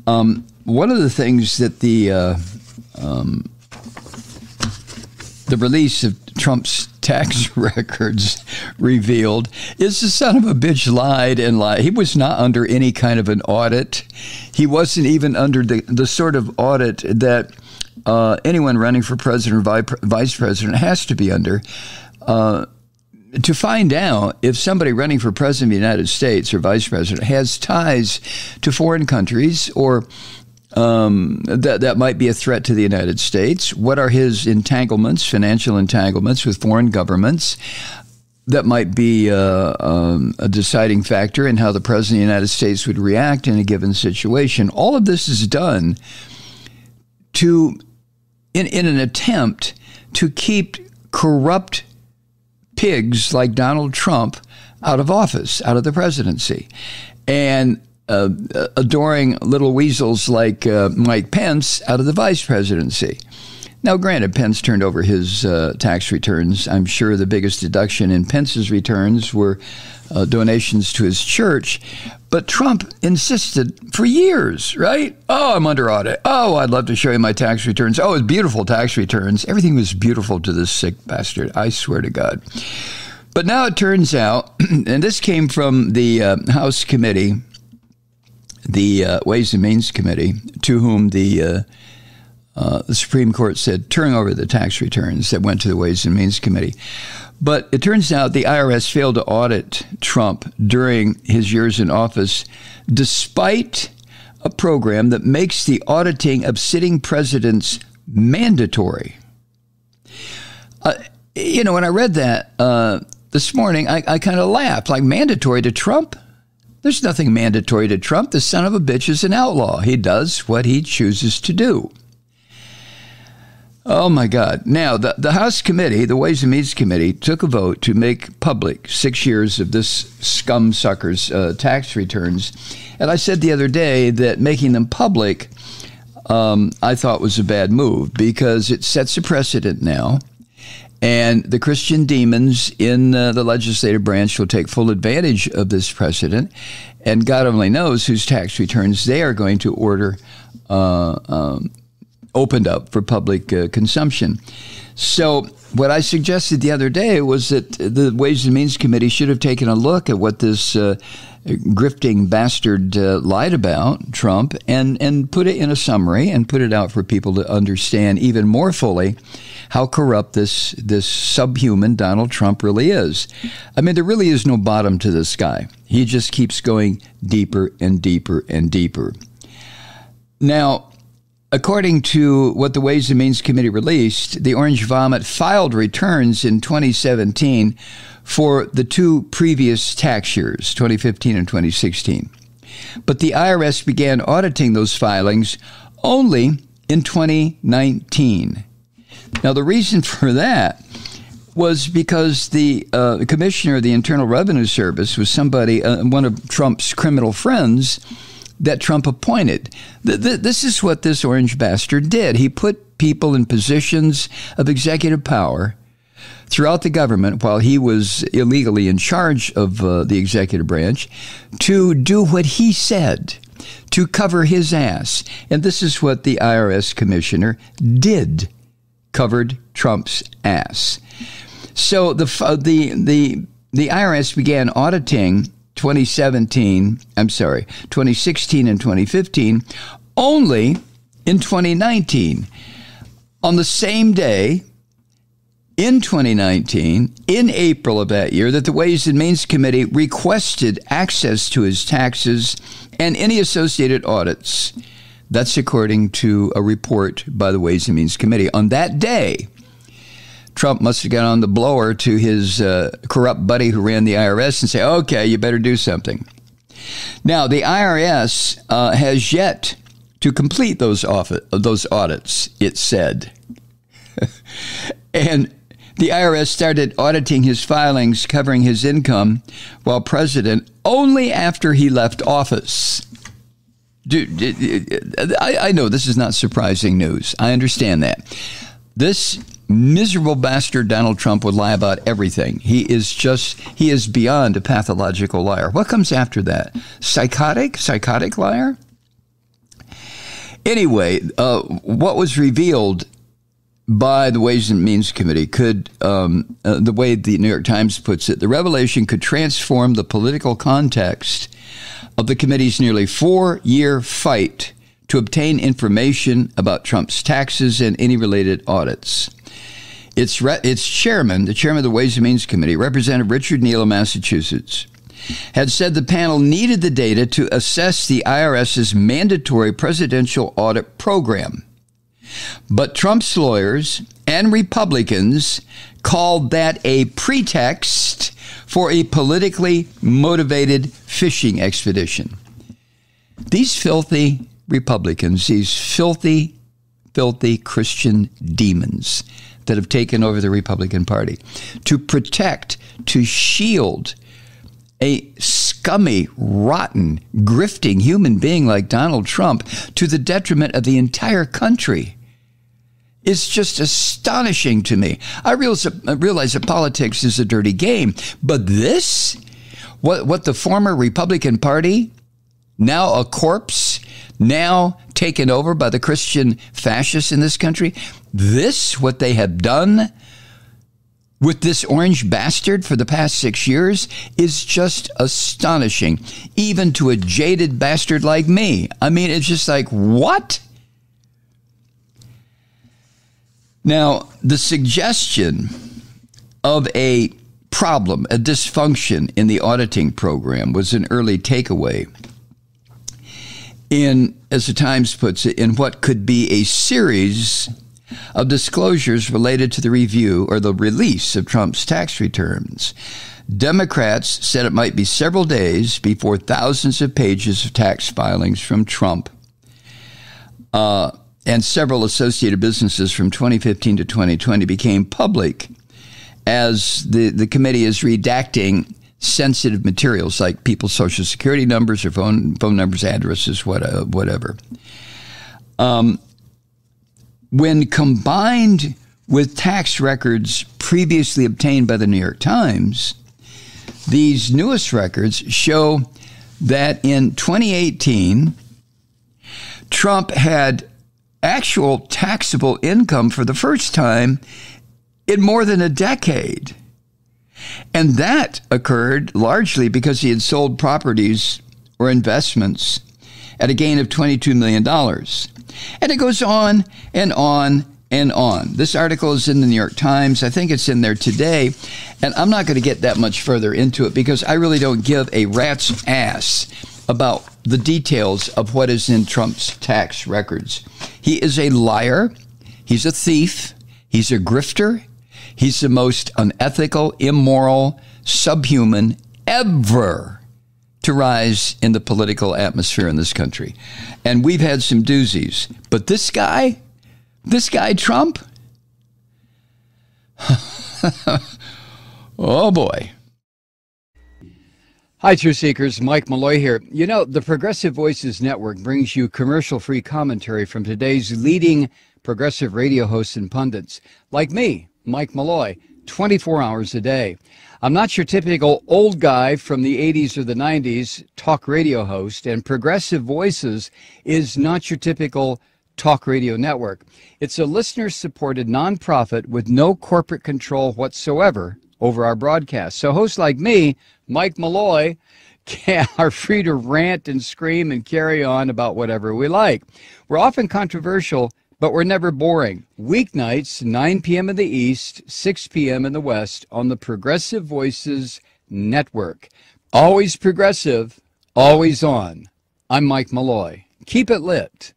One of the things that the release of Trump's tax records revealed is the son of a bitch lied and lied. He was not under any kind of an audit. He wasn't even under the sort of audit that anyone running for president or vice president has to be under. To find out if somebody running for president of the United States or vice president has ties to foreign countries or that might be a threat to the United States. What are his entanglements, financial entanglements with foreign governments? That might be a deciding factor in how the president of the United States would react in a given situation. All of this is done in an attempt to keep corrupt pigs like Donald Trump out of office, out of the presidency. And adoring little weasels like Mike Pence out of the vice presidency. Now, granted, Pence turned over his tax returns. I'm sure the biggest deduction in Pence's returns were donations to his church. But Trump insisted for years, right? Oh, I'm under audit. Oh, I'd love to show you my tax returns. Oh, it's beautiful tax returns. Everything was beautiful to this sick bastard. I swear to God. But now it turns out, and this came from the House committee, the Ways and Means Committee, to whom the Supreme Court said, turn over the tax returns that went to the Ways and Means Committee. But it turns out the IRS failed to audit Trump during his years in office, despite a program that makes the auditing of sitting presidents mandatory. When I read that this morning, I kind of laughed, like mandatory to Trump? There's nothing mandatory to Trump. The son of a bitch is an outlaw. He does what he chooses to do. Oh, my God. Now, the House committee, the Ways and Means Committee, took a vote to make public 6 years of this scum sucker's tax returns. And I said the other day that making them public, I thought was a bad move because it sets a precedent now. And the Christian demons in the legislative branch will take full advantage of this precedent. And God only knows whose tax returns they are going to order opened up for public consumption. So what I suggested the other day was that the Ways and Means Committee should have taken a look at what this grifting bastard lied about, Trump, and put it in a summary and put it out for people to understand even more fully how corrupt this subhuman Donald Trump really is. I mean, there really is no bottom to this guy. He just keeps going deeper and deeper and deeper. Now, according to what the Ways and Means Committee released, the Orange Vomit filed returns in 2017 for the two previous tax years, 2015 and 2016. But the IRS began auditing those filings only in 2019. Now, the reason for that was because the commissioner of the Internal Revenue Service was somebody, one of Trump's criminal friends, that Trump appointed. This is what this orange bastard did. He put people in positions of executive power throughout the government while he was illegally in charge of the executive branch to do what he said, to cover his ass. And this is what the IRS commissioner did, covered Trump's ass. So the IRS began auditing 2016 and 2015, only in 2019. On the same day, in 2019, in April of that year, that the Ways and Means Committee requested access to his taxes and any associated audits. That's according to a report by the Ways and Means Committee. On that day, Trump must have got on the blower to his corrupt buddy who ran the IRS and say, okay, you better do something. Now, the IRS has yet to complete those audits, it said. And the IRS started auditing his filings covering his income while president only after he left office. I know this is not surprising news. I understand that. This miserable bastard Donald Trump would lie about everything. He is beyond a pathological liar. What comes after that? Psychotic liar? Anyway, what was revealed by the Ways and Means Committee could, the way the New York Times puts it, the revelation could transform the political context of the committee's nearly 4-year fight to obtain information about Trump's taxes and any related audits. Its chairman, the chairman of the Ways and Means Committee, Representative Richard Neal of Massachusetts, had said the panel needed the data to assess the IRS's mandatory presidential audit program. But Trump's lawyers and Republicans called that a pretext for a politically motivated fishing expedition. These filthy Republicans, these filthy Christian demons that have taken over the Republican Party, to protect, to shield a scummy, rotten, grifting human being like Donald Trump to the detriment of the entire country. It's just astonishing to me. I realize that politics is a dirty game, but this, what the former Republican Party, now a corpse, now taken over by the Christian fascists in this country, this, what they have done with this orange bastard for the past 6 years, is just astonishing, even to a jaded bastard like me. I mean, it's just like, what? Now, the suggestion of a problem, a dysfunction in the auditing program was an early takeaway in, as the Times puts it, in what could be a series of disclosures related to the review or the release of Trump's tax returns. Democrats said it might be several days before thousands of pages of tax filings from Trump and several associated businesses from 2015 to 2020 became public, as the committee is redacting sensitive materials like people's social security numbers or phone numbers, addresses, whatever. When combined with tax records previously obtained by the New York Times, these newest records show that in 2018, Trump had actual taxable income for the first time in more than a decade. And that occurred largely because he had sold properties or investments at a gain of $22 million. And it goes on and on and on. This article is in the New York Times. I think it's in there today. And I'm not going to get that much further into it because I really don't give a rat's ass about the details of what is in Trump's tax records. He is a liar. He's a thief. He's a grifter. He's the most unethical, immoral, subhuman ever to rise in the political atmosphere in this country. And we've had some doozies. But this guy Trump, oh boy. Hi, Truth Seekers. Mike Malloy here. You know, the Progressive Voices Network brings you commercial-free commentary from today's leading progressive radio hosts and pundits, like me, Mike Malloy, 24 hours a day. I'm not your typical old guy from the 80s or the 90s talk radio host, and Progressive Voices is not your typical talk radio network. It's a listener-supported nonprofit with no corporate control whatsoever over our broadcast. So hosts like me, Mike Malloy, are free to rant and scream and carry on about whatever we like. We're often controversial, but we're never boring. Weeknights, 9 p.m. in the East, 6 p.m. in the West on the Progressive Voices Network. Always progressive, always on. I'm Mike Malloy. Keep it lit.